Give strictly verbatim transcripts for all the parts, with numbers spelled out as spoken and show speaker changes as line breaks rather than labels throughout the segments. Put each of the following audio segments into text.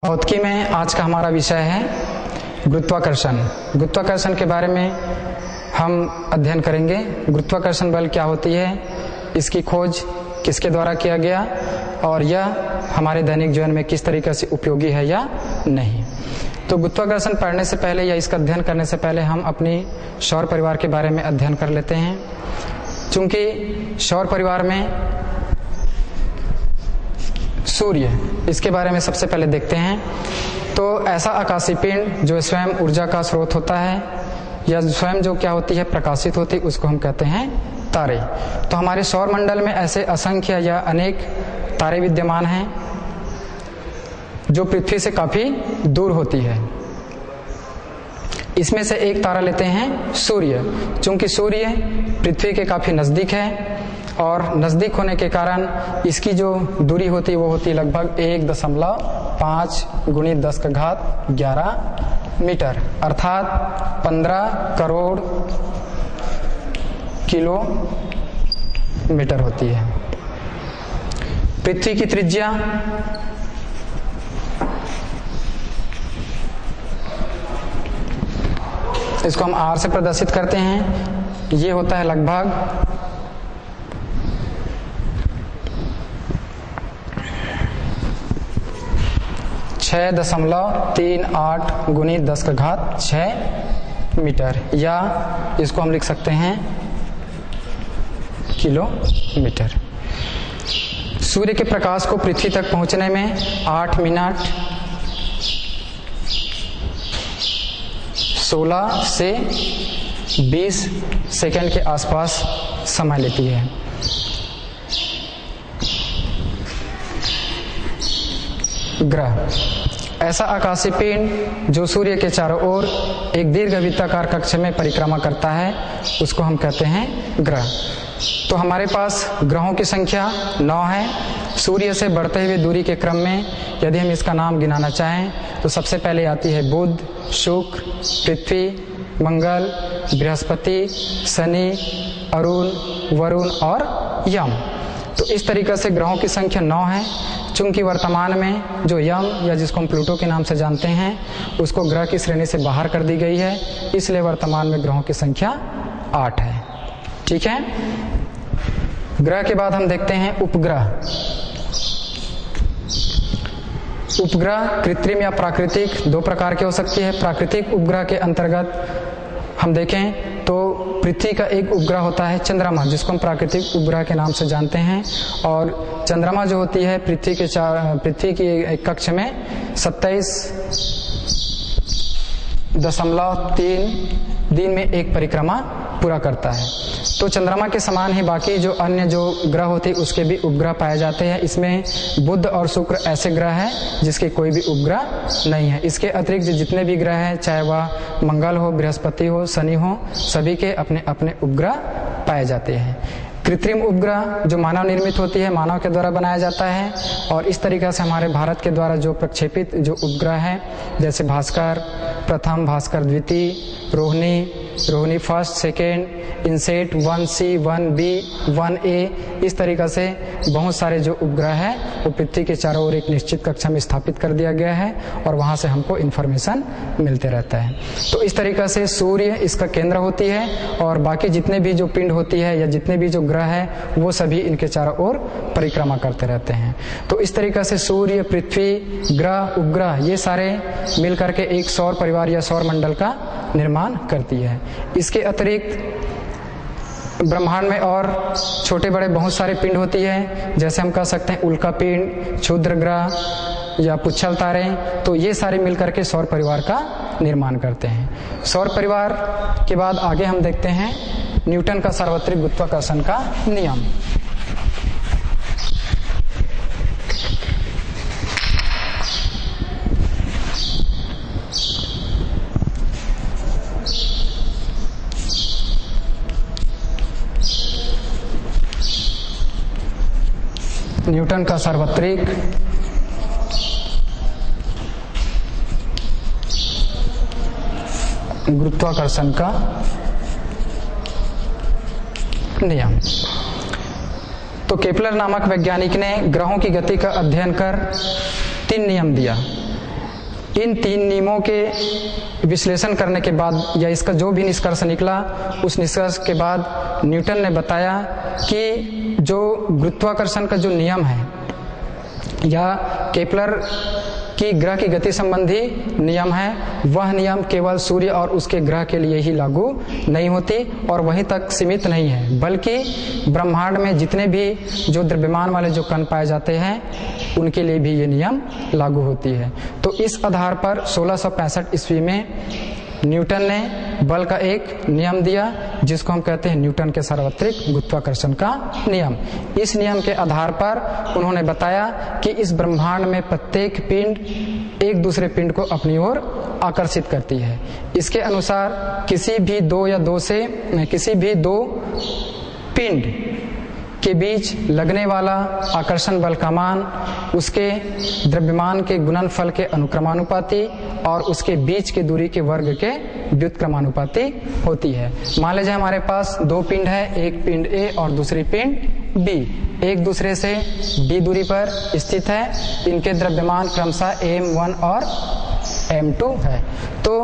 भौतिकी में आज का हमारा विषय है गुरुत्वाकर्षण। गुरुत्वाकर्षण के बारे में हम अध्ययन करेंगे। गुरुत्वाकर्षण बल क्या होती है, इसकी खोज किसके द्वारा किया गया और यह हमारे दैनिक जीवन में किस तरीके से उपयोगी है या नहीं। तो गुरुत्वाकर्षण पढ़ने से पहले या इसका अध्ययन करने से पहले हम अपनी सौर परिवार के बारे में अध्ययन कर लेते हैं। चूंकि सौर परिवार में सूर्य, इसके बारे में सबसे पहले देखते हैं। तो ऐसा आकाशीय पिंड जो स्वयं ऊर्जा का स्रोत होता है या स्वयं जो क्या होती है प्रकाशित होती है, उसको हम कहते हैं तारे। तो हमारे सौर मंडल में ऐसे असंख्य या अनेक तारे विद्यमान हैं जो पृथ्वी से काफी दूर होती है। इसमें से एक तारा लेते हैं सूर्य। चूंकि सूर्य पृथ्वी के काफी नजदीक है और नजदीक होने के कारण इसकी जो दूरी होती है वो होती है लगभग एक दशमलव पाँच गुणित दस का घात ग्यारह मीटर, अर्थात पंद्रह करोड़ किलो मीटर होती है। पृथ्वी की त्रिज्या इसको हम आर से प्रदर्शित करते हैं। ये होता है लगभग छह दशमलव तीन आठ गुणित दस का घात छह मीटर, या इसको हम लिख सकते हैं किलोमीटर। सूर्य के प्रकाश को पृथ्वी तक पहुंचने में आठ मिनट सोलह से बीस सेकंड के आसपास समय लेती है। ग्रह ऐसा आकाशीय पिंड जो सूर्य के चारों ओर एक दीर्घ वृत्ताकार कक्ष में परिक्रमा करता है, उसको हम कहते हैं ग्रह। तो हमारे पास ग्रहों की संख्या नौ है। सूर्य से बढ़ते हुए दूरी के क्रम में यदि हम इसका नाम गिनाना चाहें तो सबसे पहले आती है बुध, शुक्र, पृथ्वी, मंगल, बृहस्पति, शनि, अरुण, वरुण और यम। तो इस तरीके से ग्रहों की संख्या नौ है। चूंकि वर्तमान में जो यम या जिसको हम प्लूटो के नाम से जानते हैं उसको ग्रह की श्रेणी से बाहर कर दी गई है, इसलिए वर्तमान में ग्रहों की संख्या आठ है। ठीक है। ग्रह के बाद हम देखते हैं उपग्रह। उपग्रह कृत्रिम या प्राकृतिक दो प्रकार के हो सकती है। प्राकृतिक उपग्रह के अंतर्गत हम देखें तो पृथ्वी का एक उपग्रह होता है चंद्रमा, जिसको हम प्राकृतिक उपग्रह के नाम से जानते हैं। और चंद्रमा जो होती है पृथ्वी के चार पृथ्वी की एक कक्ष में सत्ताईस दशमलव तीन दिन में एक परिक्रमा पूरा करता है। तो चंद्रमा के समान ही बाकी जो अन्य जो ग्रह होते हैं उसके भी उपग्रह पाए जाते हैं। इसमें बुध और शुक्र ऐसे ग्रह हैं जिसके कोई भी उपग्रह नहीं है। इसके अतिरिक्त जितने भी ग्रह हैं, चाहे वह मंगल हो, बृहस्पति हो, शनि हो, सभी के अपने अपने उपग्रह पाए जाते हैं। कृत्रिम उपग्रह जो मानव निर्मित होती है, मानव के द्वारा बनाया जाता है। और इस तरीके से हमारे भारत के द्वारा जो प्रक्षेपित जो उपग्रह है, जैसे भास्कर प्रथम, भास्कर द्वितीय, Rohini, Rohini first, second, INSAT, one C, one B, one A, इस तरीके से बहुत सारे जो उपग्रह है वो पृथ्वी के चारों ओर एक निश्चित कक्षा में स्थापित कर दिया गया है और वहां से हमको इन्फॉर्मेशन मिलते रहता है। तो इस तरीके से सूर्य इसका केंद्र होती है और बाकी जितने भी जो पिंड होती है या जितने भी जो ग्रह है वो सभी इनके चारों ओर परिक्रमा करते रहते हैं। तो इस तरीके से सूर्य, पृथ्वी, ग्रह, उपग्रह ये सारे मिलकर के एक सौर परिवार या सौर मंडल का निर्माण करती है। इसके अतिरिक्त ब्रह्मांड में और छोटे बड़े बहुत सारे पिंड होती है, जैसे हम कह सकते हैं उल्का पिंड, क्षुद्र ग्रह या पुच्छल तारे। तो ये सारे मिलकर के सौर परिवार का निर्माण करते हैं। सौर परिवार के बाद आगे हम देखते हैं न्यूटन का सार्वत्रिक गुरुत्वाकर्षण का नियम। न्यूटन का सार्वत्रिक गुरुत्वाकर्षण का नियम। तो केपलर नामक वैज्ञानिक ने ग्रहों की गति का अध्ययन कर तीन नियम दिया। इन तीन नियमों के विश्लेषण करने के बाद या इसका जो भी निष्कर्ष निकला, उस निष्कर्ष के बाद न्यूटन ने बताया कि जो गुरुत्वाकर्षण का जो नियम है या केपलर की ग्रह की गति संबंधी नियम है, वह नियम केवल सूर्य और उसके ग्रह के लिए ही लागू नहीं होती और वहीं तक सीमित नहीं है, बल्कि ब्रह्मांड में जितने भी जो द्रव्यमान वाले जो कण पाए जाते हैं उनके लिए भी ये नियम लागू होती है। तो इस आधार पर सोलह सौ पैंसठ ईस्वी में न्यूटन ने बल का एक नियम दिया जिसको हम कहते हैं न्यूटन के सार्वत्रिक गुरुत्वाकर्षण का नियम। इस नियम के आधार पर उन्होंने बताया कि इस ब्रह्मांड में प्रत्येक पिंड एक दूसरे पिंड को अपनी ओर आकर्षित करती है। इसके अनुसार किसी भी दो या दो से किसी भी दो पिंड के बीच लगने वाला आकर्षण बल का मान उसके द्रव्यमान के गुणनफल के अनुक्रमानुपाती और उसके बीच की दूरी के वर्ग के व्युत्क्रमानुपाती होती है। मान लीजिए हमारे पास दो पिंड है, एक पिंड ए और दूसरी पिंड बी, एक दूसरे से डी दूरी पर स्थित है। इनके द्रव्यमान क्रमशः एम वन और एम टू है। तो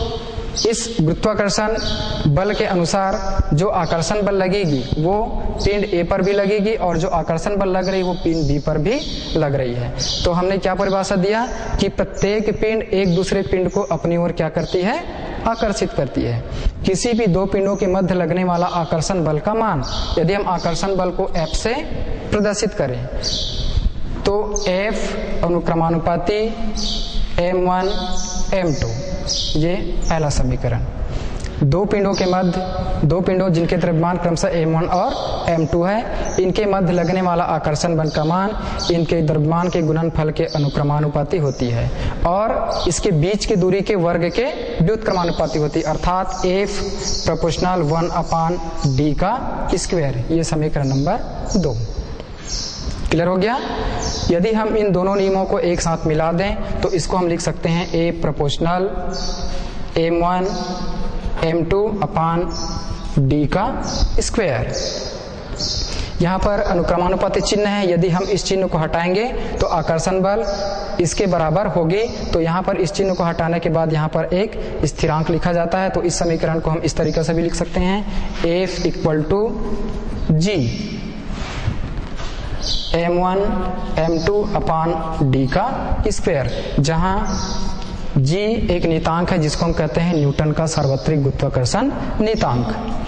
इस गुरुत्वाकर्षण बल के अनुसार जो आकर्षण बल लगेगी वो पिंड ए पर भी लगेगी और जो आकर्षण बल लग रही है वो पिंड बी पर भी लग रही है। तो हमने क्या परिभाषा दिया कि प्रत्येक पिंड एक दूसरे पिंड को अपनी ओर क्या करती है, आकर्षित करती है। किसी भी दो पिंडों के मध्य लगने वाला आकर्षण बल का मान यदि हम आकर्षण बल को F से प्रदर्शित करें तो F अनुक्रमानुपाती एम वन एम टू, ये पहला समीकरण। दो पिंडों के मध्य दो पिंडों जिनके द्रव्यमान क्रमशः एम वन और एम टू है, इनके मध्य लगने वाला आकर्षण बल का मान इनके द्रव्यमान के गुणनफल के अनुक्रमानुपाती होती है और इसके बीच की दूरी के वर्ग के व्युत्क्रमानुपाती होती है, अर्थात F proportional one upon D का स्क्वायर। ये समीकरण नंबर दो। क्लियर हो गया। यदि हम इन दोनों नियमों को एक साथ मिला दें तो इसको हम लिख सकते हैं A proportional M one M two upon D का स्क्वायर। यहाँ पर अनुक्रमानुपाती चिन्ह है, यदि हम इस चिन्ह को हटाएंगे तो आकर्षण बल इसके बराबर होगी। तो यहाँ पर इस चिन्ह को हटाने के बाद यहाँ पर एक स्थिरांक लिखा जाता है। तो इस समीकरण को हम इस तरीके से भी लिख सकते हैं, F equal to G M one M two upon D का स्क्वायर, जहां g एक नियतांक है जिसको हम कहते हैं न्यूटन का सार्वत्रिक गुरुत्वाकर्षण नियतांक।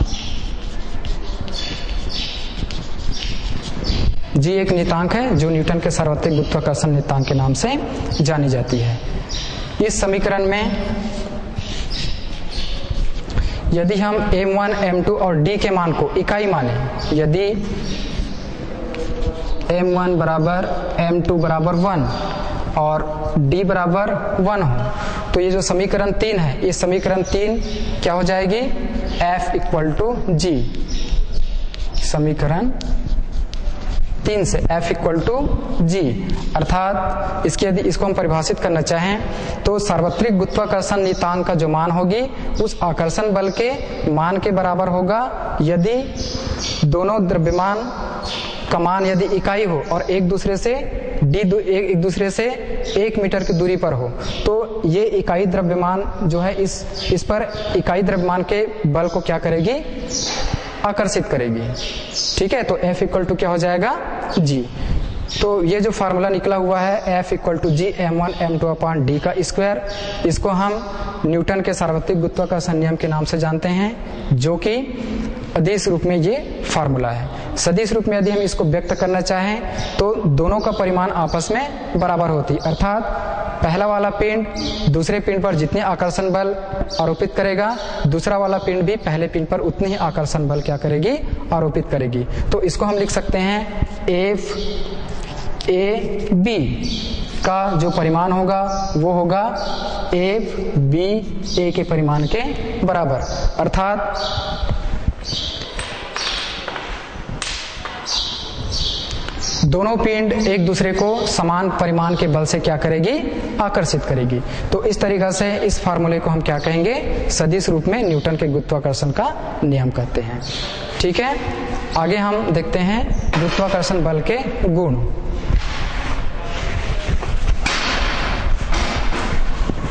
g एक नियतांक है जो न्यूटन के सार्वत्रिक गुरुत्वाकर्षण नियतांक के नाम से जानी जाती है। इस समीकरण में यदि हम एम वन एम टू और d के मान को इकाई माने, यदि एम वन बराबर एम टू बराबर वन और d बराबर वन हो तो ये जो समीकरण तीन है, ये समीकरण तीन क्या हो जाएगी, F इक्वल टू जी। समीकरण तीन से F इक्वल टू जी, अर्थात इसके यदि इसको हम परिभाषित करना चाहें तो सार्वत्रिक गुरुत्वाकर्षण नियतांक का जो मान होगी उस आकर्षण बल के मान के बराबर होगा यदि दोनों द्रव्यमान का मान यदि इकाई हो और एक दूसरे से डी एक, एक दूसरे से एक मीटर की दूरी पर हो तो ये इकाई द्रव्यमान जो है इस इस पर इकाई द्रव्यमान के बल को क्या करेगी, आकर्षित करेगी। ठीक है, तो F इक्वल टू क्या हो जाएगा, G। तो ये जो फार्मूला निकला हुआ है F equal to G M one M two upon D का स्क्वायर, इसको हम न्यूटन के सार्वत्रिक गुरुत्वाकर्षण नियम के नाम से जानते हैं, जो कि अदिश रूप में ये फार्मूला है। सदिश रूप में यदि हम इसको व्यक्त करना चाहें तो दोनों का परिमाण आपस में बराबर होती, अर्थात पहला वाला पिंड दूसरे पिंड पर जितने आकर्षण बल आरोपित करेगा, दूसरा वाला पिंड भी पहले पिंड पर उतनी ही आकर्षण बल क्या करेगी, आरोपित करेगी। तो इसको हम लिख सकते हैं एफ ए बी का जो परिमाण होगा वो होगा एफ बी ए के परिमाण के बराबर, अर्थात दोनों पिंड एक दूसरे को समान परिमाण के बल से क्या करेगी, आकर्षित करेगी। तो इस तरीका से इस फार्मूले को हम क्या कहेंगे, सदिश रूप में न्यूटन के गुरुत्वाकर्षण का नियम कहते हैं। ठीक है, आगे हम देखते हैं गुरुत्वाकर्षण बल के गुण।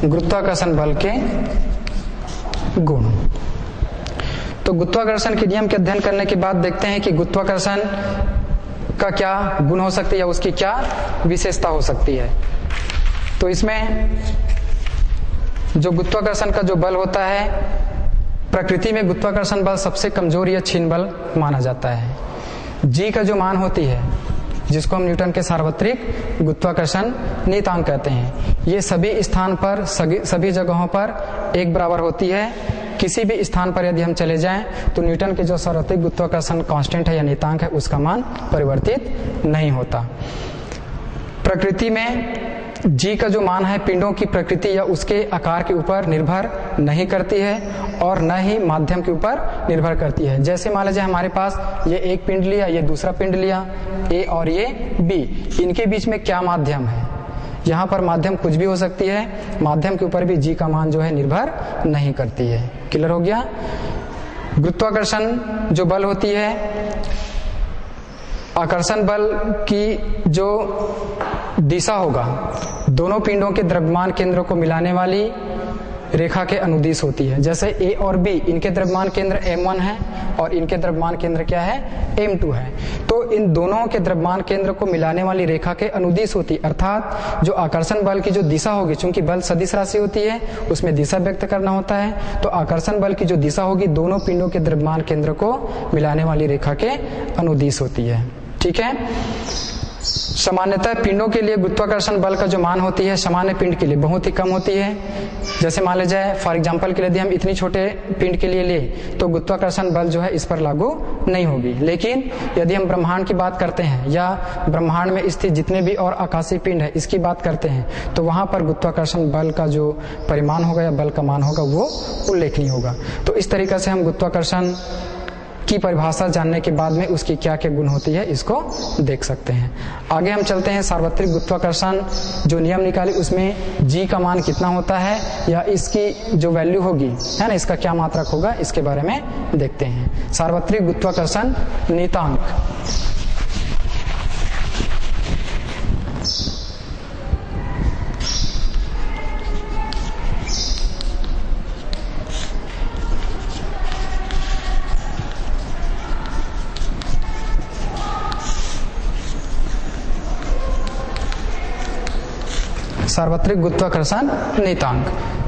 गुरुत्वाकर्षण बल के गुण। तो गुरुत्वाकर्षण के नियम के अध्ययन करने के बाद देखते हैं कि गुरुत्वाकर्षण का क्या गुण हो सकती है या उसकी क्या विशेषता हो सकती है। तो इसमें जो गुरुत्वाकर्षण का जो बल होता है, प्रकृति में गुरुत्वाकर्षण बल सबसे कमजोर या क्षीण बल माना जाता है। जी का जो मान होती है, जिसको हम न्यूटन के सार्वत्रिक गुरुत्वाकर्षण नियतांक कहते हैं, ये सभी स्थान पर सभी जगहों पर एक बराबर होती है। किसी भी स्थान पर यदि हम चले जाएं तो न्यूटन के जो सार्वत्रिक गुरुत्वाकर्षण कांस्टेंट है या नियतांक है, उसका मान परिवर्तित नहीं होता। प्रकृति में जी का जो मान है पिंडों की प्रकृति या उसके आकार के ऊपर निर्भर नहीं करती है और न ही माध्यम के ऊपर निर्भर करती है। जैसे मान लीजिए हमारे पास ये एक पिंड लिया, ये दूसरा पिंड लिया, ए और ये बी, इनके बीच में क्या माध्यम है? यहाँ पर माध्यम कुछ भी हो सकती है, माध्यम के ऊपर भी जी का मान जो है निर्भर नहीं करती है। क्लियर हो गया? गुरुत्वाकर्षण जो बल होती है, आकर्षण बल की जो दिशा होगा दोनों पिंडों के द्रव्यमान केंद्रों को मिलाने वाली रेखा के अनुदिश होती है। जैसे ए और बी, इनके द्रव्यमान केंद्र एम वन है और इनके द्रव्यमान केंद्र क्या है? एम टू है। तो इन दोनों के द्रव्यमान केंद्र को मिलाने वाली रेखा के अनुदिश होती है, अर्थात जो आकर्षण बल की जो दिशा होगी, चूंकि बल सदिश राशि होती है उसमें दिशा व्यक्त करना होता है, तो आकर्षण बल की जो दिशा होगी दोनों पिंडों के द्रव्यमान केंद्र को मिलाने वाली रेखा के अनुदिश होती है। ठीक है। सामान्यतः पिंडों के लिए गुरुत्वाकर्षण बल का जो मान होती है सामान्य पिंड के लिए बहुत ही कम होती है। जैसे मान लीजिए फॉर एग्जांपल के लिए यदि हम इतनी छोटे पिंड के लिए ले तो गुरुत्वाकर्षण बल जो है इस पर लागू नहीं होगी। लेकिन यदि हम ब्रह्मांड की बात करते हैं या ब्रह्मांड में स्थित जितने भी और आकाशीय पिंड है इसकी बात करते हैं तो वहां पर गुरुत्वाकर्षण बल का जो परिमाण होगा या बल का मान होगा वो उल्लेखनीय होगा। तो इस तरीके से हम गुरुत्वाकर्षण की परिभाषा जानने के बाद में उसकी क्या क्या गुण होती है इसको देख सकते हैं। आगे हम चलते हैं, सार्वत्रिक गुरुत्वाकर्षण जो नियम निकाले उसमें जी का मान कितना होता है या इसकी जो वैल्यू होगी है ना, इसका क्या मात्रक होगा, इसके बारे में देखते हैं। सार्वत्रिक गुरुत्वाकर्षण नियतांक। सार्वत्रिक गुरुत्वाकर्षण नियतांक,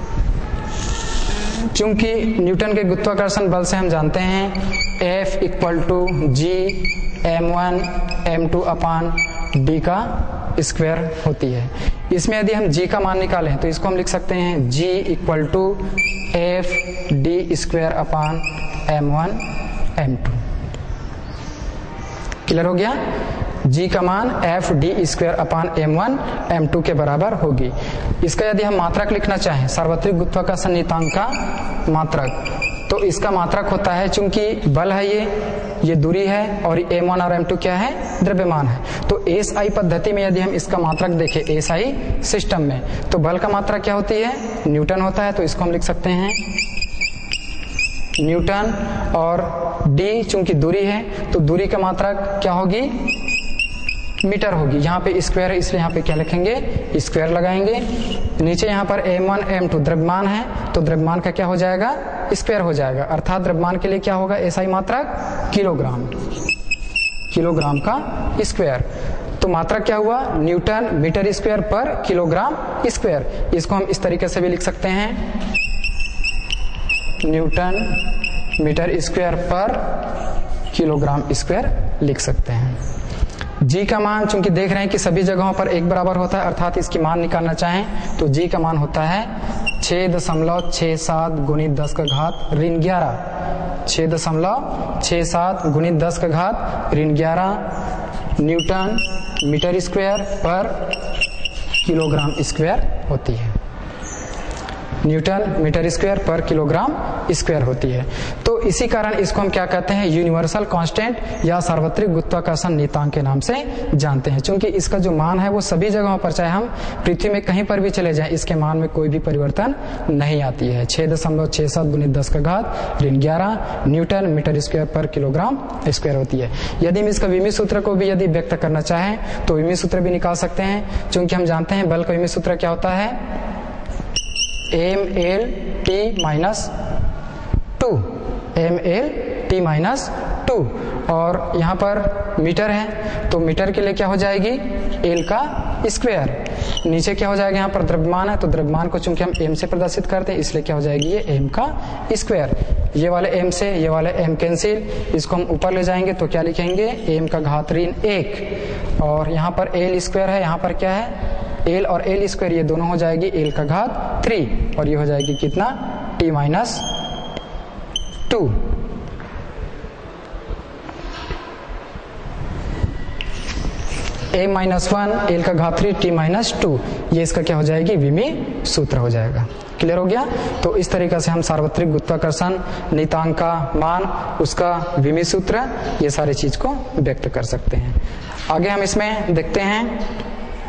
चूंकि न्यूटन के गुरुत्वाकर्षण बल से हम जानते हैं F equal to G M one M two upon D का स्क्वायर होती है। इसमें यदि हम g का मान निकालें तो इसको हम लिख सकते हैं g equal to F D square upon M one M two. Clear हो गया? g का मान F D square upon M one M two के बराबर होगी। इसका यदि हम मात्रक लिखना चाहें, सार्वत्रिक गुरुत्वाकर्षण नियतांक का मात्रक, तो इसका मात्रक होता है, चूंकि बल है ये ये दूरी है और एम वन और एम टू क्या है? द्रव्यमान है। तो एस आई पद्धति में यदि हम इसका मात्रक देखें एस आई सिस्टम में, तो बल का मात्रक क्या होती है? न्यूटन होता है। तो इसको हम लिख सकते हैं न्यूटन, और डी चूंकि दूरी है तो दूरी का मात्रक क्या होगी? मीटर होगी। यहाँ पे स्क्वायर है इसलिए यहाँ पे क्या लिखेंगे? स्क्वायर लगाएंगे। नीचे यहाँ पर एम वन एम टू द्रव्यमान है तो द्रव्यमान का क्या हो जाएगा? स्क्वायर हो जाएगा। अर्थात द्रव्यमान के लिए क्या होगा? एसआई मात्रक किलोग्राम, किलोग्राम का स्क्वायर। तो मात्रक क्या हुआ? न्यूटन मीटर स्क्वायर पर किलोग्राम स्क्वायर। इसको हम इस तरीके से भी लिख सकते हैं, न्यूटन मीटर स्क्वायर पर किलोग्राम स्क्वायर लिख सकते हैं। जी का मान चूंकि देख रहे हैं कि सभी जगहों पर एक बराबर होता है, अर्थात इसकी मान निकालना चाहें तो जी का मान होता है छह दशमलव छह सात गुणित दस का घात ऋण ग्यारह। छह दशमलव छह सात गुणित दस का घात ऋण ग्यारह न्यूटन मीटर स्क्वायर पर किलोग्राम स्क्वायर होती है। न्यूटन मीटर स्क्वायर पर किलोग्राम स्क्वायर होती है। तो इसी कारण इसको हम क्या कहते हैं? यूनिवर्सल कांस्टेंट या सार्वत्रिक गुरुत्वाकर्षण नियतांक के नाम से जानते हैं, क्योंकि इसका जो मान है वो सभी जगहों पर, चाहे हम पृथ्वी में कहीं पर भी चले जाएं, इसके मान में कोई भी परिवर्तन नहीं आती है। छह दशमलव छह सात गुणित दस का घात ऋण ग्यारह न्यूटन मीटर स्क्वायर पर किलोग्राम स्क्वायर होती है। यदि हम इसका विमी सूत्र को भी यदि व्यक्त करना चाहें तो विमी सूत्र भी निकाल सकते हैं, क्योंकि हम जानते हैं बल का विमी सूत्र क्या होता है? M L T minus two, M L T minus two. और यहाँ पर मीटर है तो मीटर के लिए क्या हो जाएगी, एल का स्क्वायर। नीचे क्या हो जाएगा, यहाँ पर द्रव्यमान है तो द्रव्यमान को चूंकि हम एम से प्रदर्शित करते हैं इसलिए क्या हो जाएगी, ये एम का स्क्वायर। ये वाले एम से ये वाले एम कैंसिल, इसको हम ऊपर ले जाएंगे तो क्या लिखेंगे, एम का घात ऋण एक। और यहाँ पर एल स्क्वायर है, यहाँ पर क्या है, एल और एल स्क्वायर, ये दोनों हो जाएगी एल का घात थ्री और ये हो जाएगी कितना, T minus two. A minus one, L का घात थ्री, टी माइनस टू, ये इसका क्या हो जाएगी, विमी सूत्र हो जाएगा। क्लियर हो गया। तो इस तरीके से हम सार्वत्रिक गुरुत्वाकर्षण नियतांक का मान, उसका विमी सूत्र, ये सारी चीज को व्यक्त कर सकते हैं। आगे हम इसमें देखते हैं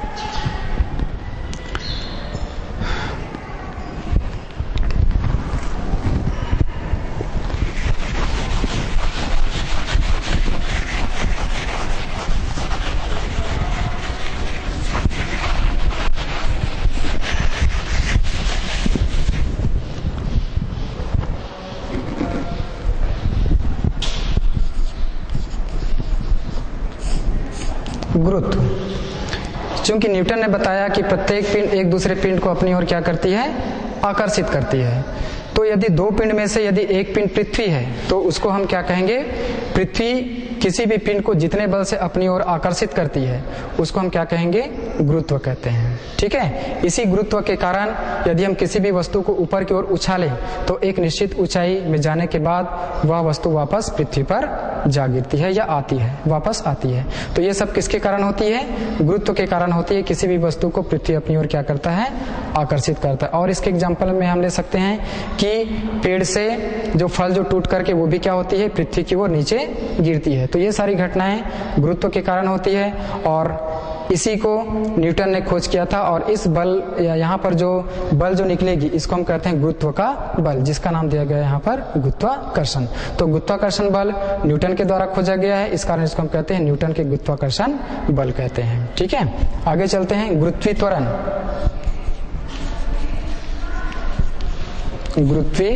गुरुत्व। चूंकि न्यूटन ने बताया कि प्रत्येक पिंड एक दूसरे पिंड को अपनी ओर क्या करती है, आकर्षित करती है, तो यदि दो पिंड में से यदि एक पिंड पृथ्वी है तो उसको हम क्या कहेंगे, पृथ्वी किसी भी पिंड को जितने बल से अपनी ओर आकर्षित करती है उसको हम क्या कहेंगे, गुरुत्व कहते हैं। ठीक है। इसी गुरुत्व के कारण यदि हम किसी भी वस्तु को ऊपर की ओर उछालें तो एक निश्चित ऊंचाई में जाने के बाद वह वस्तु वापस पृथ्वी पर जा गिरती है या आती है, वापस आती है। तो ये सब किसके कारण होती है, गुरुत्व के कारण होती है। किसी भी वस्तु को पृथ्वी अपनी ओर क्या करता है, आकर्षित करता है। और इसके एग्जाम्पल में हम ले सकते हैं कि पेड़ से जो फल जो टूट करके वो भी क्या होती है, पृथ्वी की ओर नीचे गिरती है। तो ये सारी घटनाएं गुरुत्व के कारण होती है और इसी को न्यूटन ने खोज किया था। और इस बल, यहाँ पर जो बल जो निकलेगी इसको हम कहते हैं गुरुत्व का बल, जिसका नाम दिया गया है यहाँ पर गुरुत्वाकर्षण। तो गुरुत्वाकर्षण बल न्यूटन के द्वारा खोजा गया है, इस कारण इसको हम कहते हैं न्यूटन के गुरुत्वाकर्षण बल कहते हैं। ठीक है। आगे चलते हैं, गुरुत्वीय त्वरण। गुरुत्वीय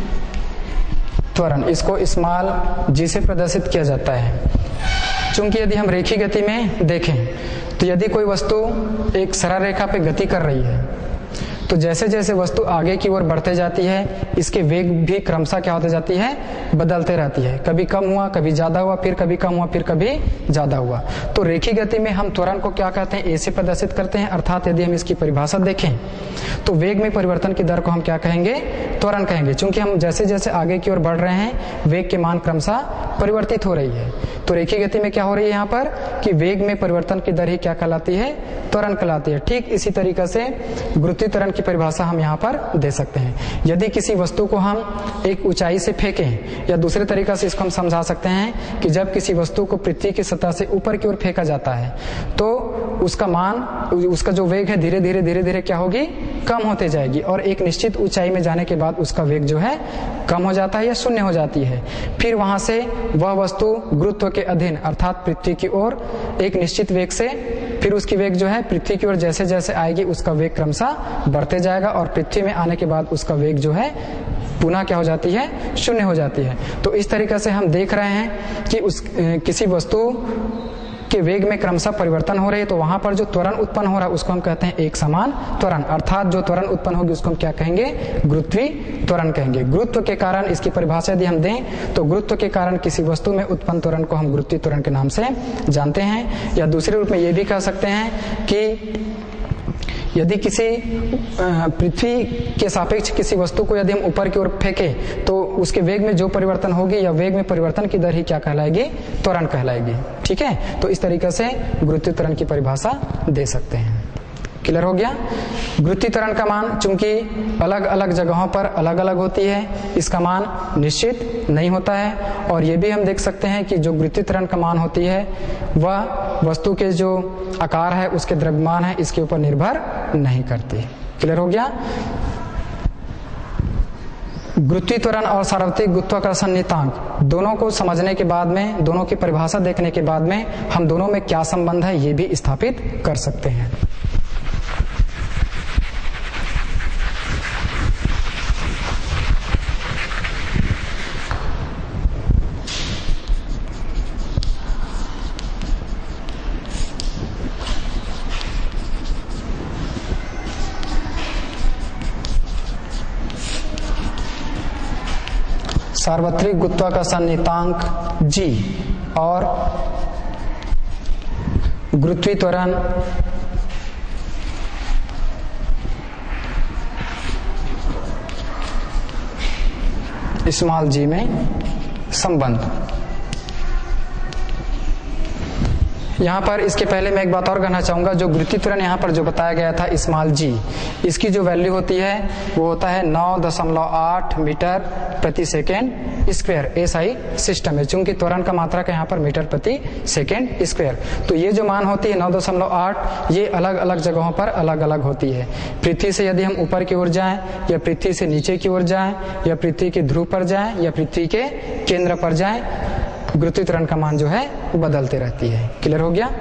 त्वरण, इसको स्मॉल जी से प्रदर्शित किया जाता है। चूंकि यदि हम रेखीय गति में देखें तो यदि कोई वस्तु एक सरल रेखा पे गति कर रही है तो जैसे जैसे वस्तु आगे की ओर बढ़ते जाती है इसके वेग भी क्रमशः क्या होते जाती है, बदलते रहती है। कभी कम हुआ, कभी ज्यादा हुआ, फिर कभी कम हुआ, फिर कभी ज्यादा हुआ। तो रेखीय गति में हम त्वरण को क्या कहते हैं, ए से प्रदर्शित करते हैं। अर्थात यदि हम इसकी परिभाषा देखें तो वेग में परिवर्तन की दर को हम क्या कहेंगे, त्वरण कहेंगे। चूंकि हम जैसे जैसे आगे की ओर बढ़ रहे हैं वेग के मान क्रमशः परिवर्तित हो रही है। तो रेखीय गति में क्या हो रही है यहाँ पर कि वेग में परिवर्तन की दर ही क्या कहलाती है, त्वरण कहलाती है। ठीक इसी तरीके से गुरुत्वीय त्वरण की परिभाषा हम यहाँ पर दे सकते हैं। यदि किसी वस्तु को हम एक ऊंचाई से फेंकें, या दूसरे तरीके से इसको हम समझा सकते हैं कि जब किसी वस्तु को पृथ्वी की सतह से ऊपर की ओर फेंका जाता है तो उसका मान, उसका जो वेग है धीरे धीरे धीरे धीरे क्या होगी, कम होते जाएगी और एक निश्चित ऊंचाई में जाने के बाद उसका वेग जो है कम हो जाता है या शून्य हो जाती है। फिर वहां से वह वस्तु गुरुत्व के अधीन अर्थात पृथ्वी की ओर एक निश्चित वेग से, फिर उसकी वेग जो है पृथ्वी की ओर जैसे जैसे आएगी उसका वेग क्रमशः बढ़ते जाएगा और पृथ्वी में आने के बाद उसका वेग जो है पुनः क्या हो जाती है, शून्य हो जाती है। तो इस तरीके से हम देख रहे हैं कि उस किसी वस्तु के वेग में क्रमशः परिवर्तन हो रही है तो वहां पर जो त्वरण उत्पन्न हो रहा है उसको हम कहते हैं एक समान त्वरण। अर्थात जो त्वरण उत्पन्न होगी उसको हम क्या कहेंगे, गुरुत्वीय त्वरण कहेंगे। गुरुत्व के कारण, इसकी परिभाषा यदि हम दें तो गुरुत्व के कारण किसी वस्तु में उत्पन्न त्वरण को हम गुरुत्वीय त्वरण के नाम से जानते हैं। या दूसरे रूप में ये भी कह सकते हैं कि यदि किसी पृथ्वी के सापेक्ष किसी वस्तु को यदि हम ऊपर की ओर फेंके तो उसके वेग में जो परिवर्तन होगी या वेग में परिवर्तन की दर ही क्या कहलाएगी, त्वरण कहलाएगी। ठीक है। तो इस तरीके से गुरुत्वीय त्वरण की परिभाषा दे सकते हैं। क्लियर हो गया। गुरुत्वीय त्वरण का मान चूंकि अलग अलग जगहों पर अलग अलग होती है, इसका मान निश्चित नहीं होता है। और ये भी हम देख सकते हैं कि जो गुरुत्वीय त्वरण का मान होती है वह वस्तु के जो आकार है, उसके द्रव्यमान है, इसके ऊपर निर्भर नहीं करती। क्लियर हो गया। गुरुत्वीय त्वरण और सार्वत्रिक गुरुत्वाकर्षण नियतांक दोनों को समझने के बाद में, दोनों की परिभाषा देखने के बाद में हम दोनों में क्या संबंध है ये भी स्थापित कर सकते हैं। सार्वत्रिक गुरुत्वाकर्षण नियतांक जी और गुरुत्वीय त्वरण स्मॉल जी में संबंध। यहाँ पर इसके पहले मैं एक बात और कहना चाहूंगा, जो गुरुत्वीय त्वरण यहाँ पर जो बताया गया था स्मॉल जी, इसकी जो वैल्यू होती है वो होता है नौ दशमलव आठ मीटर प्रति सेकेंड स्क्वायर। एसआई सिस्टम है, चूंकि त्वरण का मात्रक यहाँ पर मीटर प्रति सेकेंड स्क्वायर। तो ये जो मान होती है नौ दशमलव आठ, ये अलग अलग जगहों पर अलग अलग होती है। पृथ्वी से यदि हम ऊपर की ओर जाएं, या पृथ्वी से नीचे की ओर जाएं, या पृथ्वी के ध्रुव पर जाएं, या पृथ्वी के केंद्र पर जाएं, गुरुत्वीय त्वरण का मान जो है वो बदलते रहती है। क्लियर हो गया?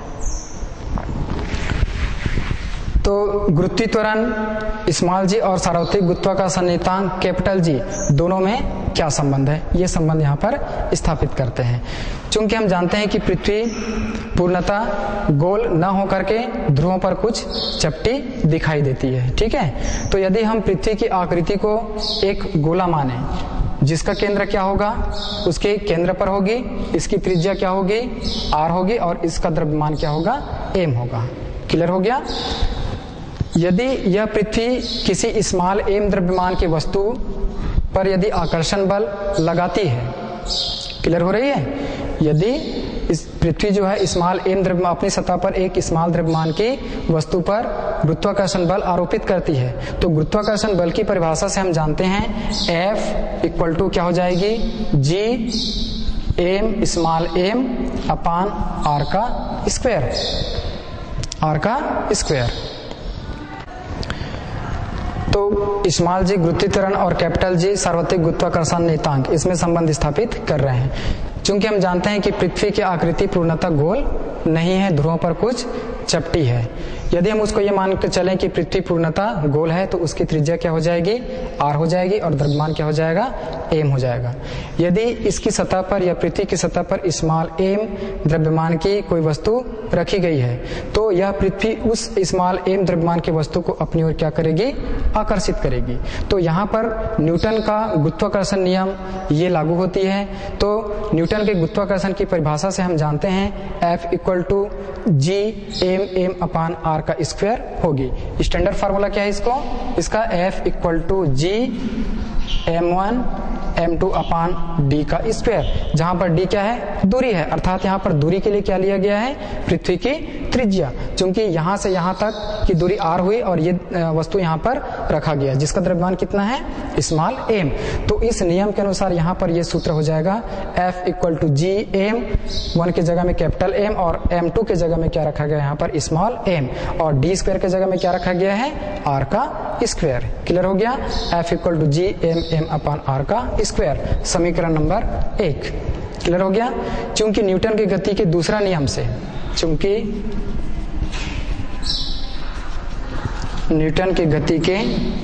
तो गुरुत्वीय त्वरण स्मॉल जी और सार्वत्रिक गुरुत्वाकर्षण नियतांक कैपिटल जी दोनों में क्या संबंध है, ये संबंध यहाँ पर स्थापित करते हैं। चूंकि हम जानते हैं कि पृथ्वी पूर्णतः गोल न होकर के ध्रुवों पर कुछ चपटी दिखाई देती है, ठीक है। तो यदि हम पृथ्वी की आकृति को एक गोला माने, जिसका केंद्र क्या होगा, उसके केंद्र पर होगी, इसकी त्रिज्या क्या होगी, आर होगी, और इसका द्रव्यमान क्या होगा, एम होगा। क्लियर हो गया? यदि यह पृथ्वी किसी स्मॉल एम द्रव्यमान की वस्तु पर यदि आकर्षण बल लगाती है, क्लियर हो रही है, यदि इस पृथ्वी जो है स्मॉल एम द्रव्यमान अपनी सतह पर एक स्मॉल द्रव्यमान की वस्तु पर गुरुत्वाकर्षण बल आरोपित करती है, तो गुरुत्वाकर्षण बल की परिभाषा से हम जानते हैं F इक्वल टू क्या हो जाएगी, G M small M upon R का स्क्वायर, आर का स्क्वायर। तो स्मॉल जी गुरुत्वीय त्वरण और कैपिटल जी सार्वत्रिक गुरुत्वाकर्षण नियतांक, इसमें संबंध स्थापित कर रहे हैं। चूंकि हम जानते हैं कि पृथ्वी की आकृति पूर्णतः गोल नहीं है, ध्रुवों पर कुछ चपटी है। यदि हम उसको ये मान के चलें कि पृथ्वी पूर्णतः गोल है, तो उसकी त्रिज्या क्या हो जाएगी, आर हो जाएगी, और द्रव्यमान क्या हो जाएगा, एम हो जाएगा। यदि इसकी सतह पर या पृथ्वी की सतह पर स्मॉल एम द्रव्यमान की कोई वस्तु रखी गई है, तो यह पृथ्वी उस स्मॉल एम द्रव्यमान की वस्तु को अपनी ओर क्या करेगी, आकर्षित करेगी। तो यहाँ पर न्यूटन का गुरुत्वाकर्षण नियम ये लागू होती है। तो न्यूटन के गुरुत्वाकर्षण की परिभाषा से हम जानते हैं F equal to G M M upon R का स्क्वायर होगी। स्टैंडर्ड फार्मूला क्या है इसको, इसका F equal to G M one M two upon D का स्क्वायर, जहां पर डी क्या है, दूरी है, अर्थात यहाँ पर दूरी के लिए क्या लिया गया है, पृथ्वी की त्रिज्या। चूंकि यहाँ से यहाँ तक की दूरी आर हुई और ये वस्तु यहाँ पर रखा गया, जिसका द्रव्यमान कितना है, स्मॉल एम। तो इस नियम के अनुसार यहाँ पर ये सूत्र हो जाएगा F equal to G M one के जगह में कैपिटल एम, और एम टू के जगह में क्या रखा गया यहाँ पर स्मॉल एम, और डी स्क्वायर के जगह में क्या रखा गया है, आर का स्क्वायर। क्लियर हो गया? F equal to G M M upon R का स्क्वायर, समीकरण नंबर एक। क्लियर हो गया? चूंकि न्यूटन की गति के दूसरा नियम से, चूंकि न्यूटन की गति के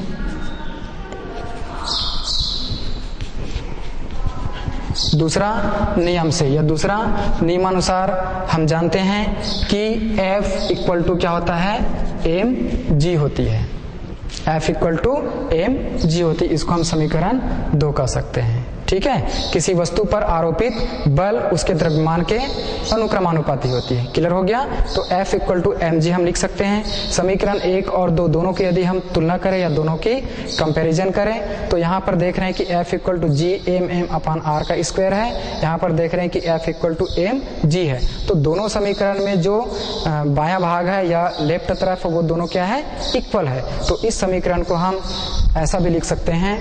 दूसरा नियम से या दूसरा नियमानुसार हम जानते हैं कि F इक्वल टू क्या होता है, एम जी होती है। F equal to M G होती है, इसको हम समीकरण दो कह सकते हैं। ठीक है, किसी वस्तु पर आरोपित बल उसके द्रव्यमान के अनुक्रमानुपाती होती है। क्लियर हो गया? तो F equal to M G हम लिख सकते हैं। समीकरण एक और दो दोनों की यदि हम तुलना करें या दोनों की कंपैरिजन करें, तो यहाँ पर देख रहे हैं कि F equal to G M M upon R का स्क्वायर है, यहाँ पर देख रहे हैं कि F equal to M G है। तो दोनों समीकरण में जो बायां भाग है या लेफ्ट तरफ, वो दोनों क्या है, इक्वल है। तो इस समीकरण को हम ऐसा भी लिख सकते हैं,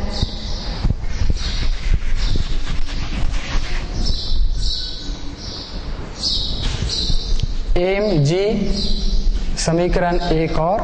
एम जी समीकरण एक और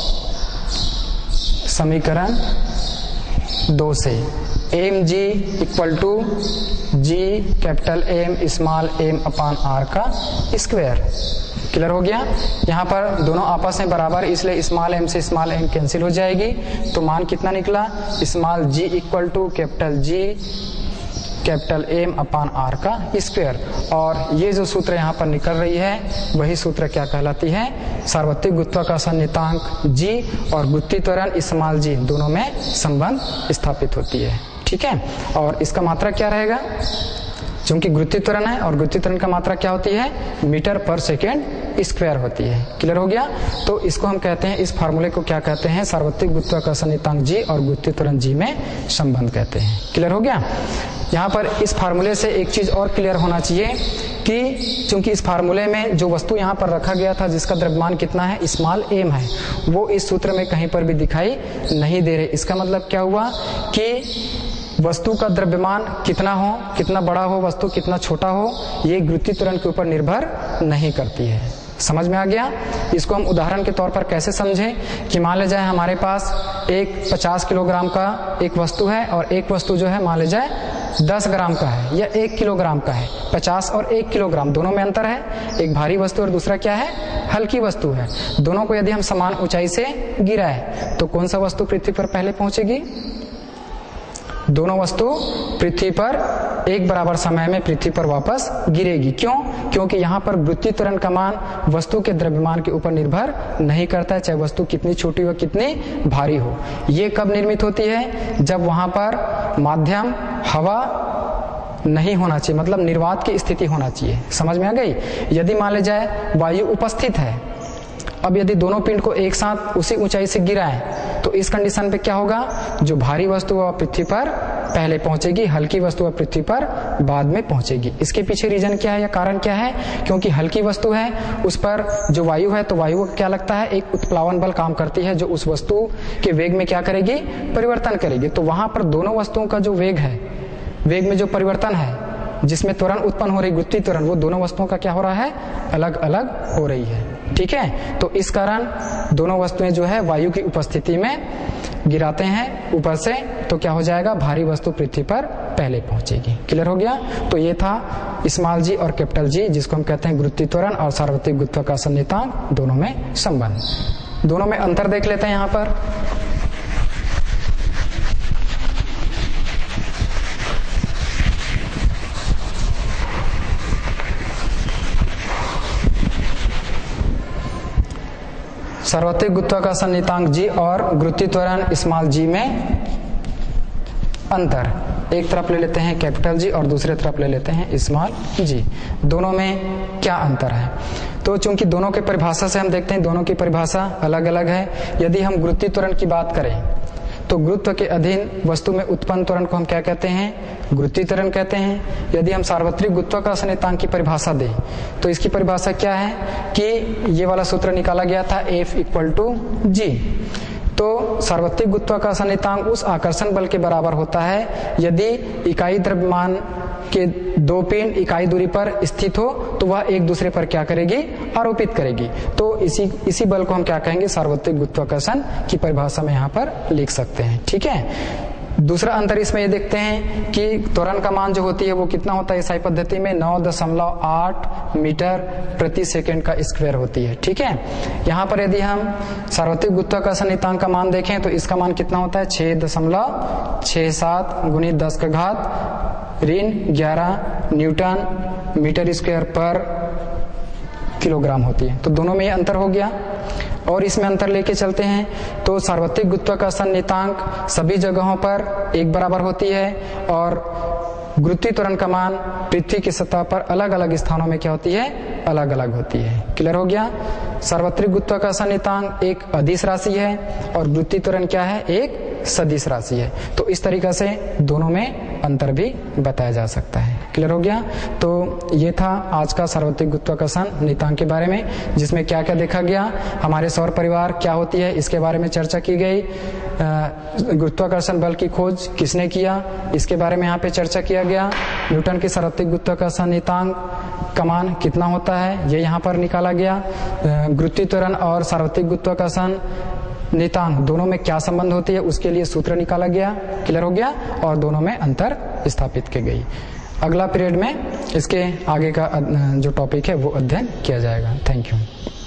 समीकरण दो से M G equal to G capital M small M upon R का स्क्वायर। क्लियर हो गया? यहाँ पर दोनों आपस में बराबर, इसलिए स्मॉल एम से स्मॉल एम कैंसिल हो जाएगी। तो मान कितना निकला, small G equal to capital G capital M upon R का स्क्वायर। और ये जो सूत्र यहाँ पर निकल रही है, वही सूत्र क्या कहलाती है, सार्वत्रिक गुरुत्वाकर्षण नियतांक जी और गुरुत्वीय त्वरण स्मॉल जी दोनों में संबंध स्थापित होती है। ठीक। ठीक है। और इसका मात्रा क्या रहेगा, चूंकि गुरुत्वीय त्वरण है और गुरुत्वीय त्वरण का मात्रा क्या होती है, मीटर पर सेकेंड स्क्वायर होती है। क्लियर हो गया। तो इसको हम कहते हैं, इस फार्मूले को क्या कहते हैं, सार्वत्रिक गुरुत्वाकर्षण नियतांक जी और गुरुत्वीय त्वरण जी में संबंध कहते हैं। क्लियर हो गया। यहाँ पर इस फार्मूले से एक चीज और क्लियर होना चाहिए कि चूंकि इस फार्मूले में जो वस्तु यहाँ पर रखा गया था जिसका द्रव्यमान कितना है, स्मॉल एम है, वो इस सूत्र में कहीं पर भी दिखाई नहीं दे रहे। इसका मतलब क्या हुआ कि वस्तु का द्रव्यमान कितना हो, कितना बड़ा हो वस्तु, कितना छोटा हो, ये गुरुत्वीय त्वरण के ऊपर निर्भर नहीं करती है। समझ में आ गया। इसको हम उदाहरण के तौर पर कैसे समझें कि मान ले जाए हमारे पास एक पचास किलोग्राम का एक वस्तु है और एक वस्तु जो है मान ले जाए दस ग्राम का है या एक किलोग्राम का है। पचास और एक किलोग्राम दोनों में अंतर है, एक भारी वस्तु और दूसरा क्या है, हल्की वस्तु है। दोनों को यदि हम समान ऊंचाई से गिराए तो कौन सा वस्तु पृथ्वी पर पहले पहुंचेगी, दोनों वस्तु पृथ्वी पर एक बराबर समय में पृथ्वी पर वापस गिरेगी। क्यों? क्योंकि यहाँ पर गुरुत्वीय त्वरण का मान वस्तु के द्रव्यमान के ऊपर निर्भर नहीं करता है, चाहे वस्तु कितनी छोटी हो कितनी भारी हो। ये कब निर्मित होती है, जब वहां पर माध्यम हवा नहीं होना चाहिए, मतलब निर्वात की स्थिति होना चाहिए। समझ में आ गई। यदि मान ले जाए वायु उपस्थित है, अब यदि दोनों पिंड को एक साथ उसी ऊंचाई से गिराएं तो इस कंडीशन पे क्या होगा, जो भारी वस्तु वह पृथ्वी पर पहले पहुंचेगी, हल्की वस्तु वह पृथ्वी पर बाद में पहुंचेगी। इसके पीछे रीजन क्या है या कारण क्या है, क्योंकि हल्की वस्तु है उस पर जो वायु है तो वायु क्या लगता है, एक उत्प्लावन बल काम करती है जो उस वस्तु के वेग में क्या करेगी, परिवर्तन करेगी। तो वहां पर दोनों वस्तुओं का जो वेग है, वेग में जो परिवर्तन है जिसमें त्वरण उत्पन्न हो रही गुरुत्वीय त्वरण, वो दोनों वस्तुओं का क्या हो रहा है, अलग अलग हो रही है। ठीक है। तो इस कारण दोनों वस्तुएं जो है वायु की उपस्थिति में गिराते हैं ऊपर से, तो क्या हो जाएगा, भारी वस्तु पृथ्वी पर पहले पहुंचेगी। क्लियर हो गया। तो ये था स्मॉल जी और कैपिटल जी, जिसको हम कहते हैं गुरुत्वीय त्वरण और सार्वत्रिक गुरुत्वाकर्षण नियतांक, दोनों में संबंध। दोनों में अंतर देख लेते हैं यहाँ पर। सार्वत्रिक गुरुत्वाकर्षण नियतांक जी और गुरुत्वीय त्वरण स्मॉल जी में अंतर, एक तरफ ले लेते हैं कैपिटल जी और दूसरे तरफ ले लेते हैं स्मॉल जी। दोनों में क्या अंतर है, तो चूंकि दोनों के परिभाषा से हम देखते हैं दोनों की परिभाषा अलग अलग है। यदि हम गुरुत्वीय त्वरण की बात करें तो गुरुत्व के अधीन वस्तु में उत्पन्न त्वरण को हम क्या कहते हैं, गुरुत्वीय त्वरण कहते हैं। यदि हम सार्वत्रिक गुरुत्वाकर्षण नियतांक की परिभाषा दें तो इसकी परिभाषा क्या है कि ये वाला सूत्र निकाला गया था, F इक्वल टू जी। तो सार्वत्रिक गुरुत्वाकर्षण नियतांक उस आकर्षण बल के बराबर होता है यदि इकाई द्रव्यमान के दो पिंड इकाई दूरी पर स्थित हो तो वह एक दूसरे पर क्या करेगी, आरोपित करेगी। तो इसी इसी बल को हम क्या कहेंगे, सार्वत्रिक गुरुत्वाकर्षण की परिभाषा में यहाँ पर लिख सकते हैं। ठीक है। दूसरा अंतर इसमें ये देखते हैं कि त्वरण का मान जो होती है वो कितना होता है इस पद्धति में, नौ दशमलव आठ मीटर प्रति सेकंड का स्क्वायर होती है। ठीक है। यहाँ पर यदि हम सार्वत्रिक गुरुत्वाकर्षण नियतांक का मान देखें तो इसका मान कितना होता है, छह दशमलव छह सात गुणित दस का घात ऋण ग्यारह न्यूटन मीटर स्क्वायर पर किलोग्राम होती है। तो दोनों में ये अंतर हो गया। और इसमें अंतर लेके चलते हैं तो सार्वत्रिक गुरुत्वाकर्षण नियतांक सभी जगहों पर एक बराबर होती है और गुरुत्वीय त्वरण का मान पृथ्वी की सतह पर अलग अलग स्थानों में क्या होती है, अलग अलग होती है। क्लियर हो गया। सार्वत्रिक गुरुत्वाकर्षण नियतांक एक अदिश राशि है और गुरुत्वीय त्वरण क्या है, एक सदिश राशि है। तो इस तरीका से दोनों में अंतर भी बताया जा सकता है। क्लियर हो गया। तो ये था आज का सार्वत्रिक गुरुत्वाकर्षण नियतांक के बारे में, जिसमें क्या क्या देखा गया, हमारे सौर परिवार क्या होती है इसके बारे में चर्चा की गई, गुरुत्वाकर्षण बल की खोज किसने किया इसके बारे में यहाँ पे चर्चा किया गया, न्यूटन की सार्वत्रिक गुरुत्वाकर्षण नियतांक का मान कितना होता है ये यहाँ पर निकाला गया, गुरुत्वीय त्वरण और सार्वत्रिक गुरुत्वाकर्षण नियतांक दोनों में क्या संबंध होती है उसके लिए सूत्र निकाला गया। क्लियर हो गया। और दोनों में अंतर स्थापित की गई। अगला पीरियड में इसके आगे का जो टॉपिक है वो अध्ययन किया जाएगा। Thank you.